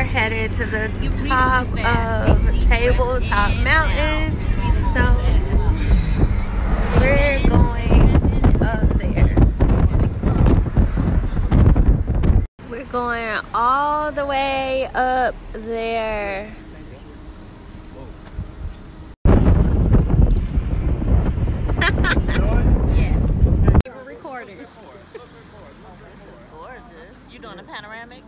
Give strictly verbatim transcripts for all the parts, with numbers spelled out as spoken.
headed to the top of Tabletop Mountain. So we're going up there. We're going all the way up there. Yes. We're recording. Gorgeous. You doing a panoramic?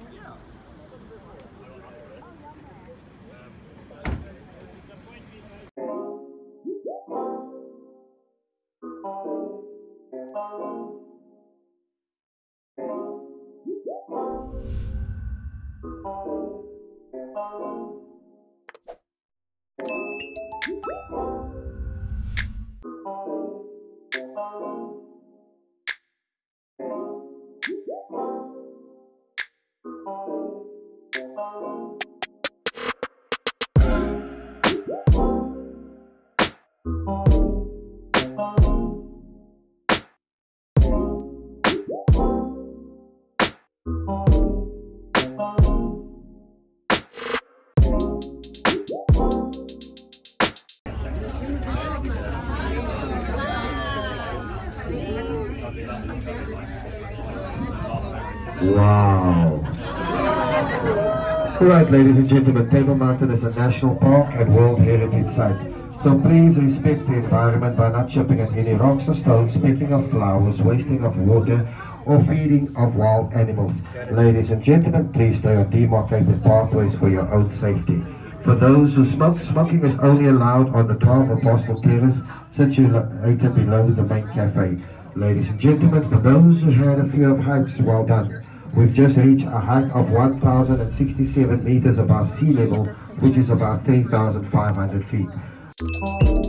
Wow. Alright, ladies and gentlemen, Table Mountain is a national park and World Heritage Site. So please respect the environment by not chipping at any rocks or stones, picking of flowers, wasting of water, or feeding of wild animals. Ladies and gentlemen, please stay on demarcated pathways for your own safety. For those who smoke, smoking is only allowed on the twelve Apostle Terrace, situated below the main cafe. Ladies and gentlemen, for those who had a fear of heights, well done. We've just reached a height of one thousand sixty-seven meters above sea level, which is about three thousand five hundred feet.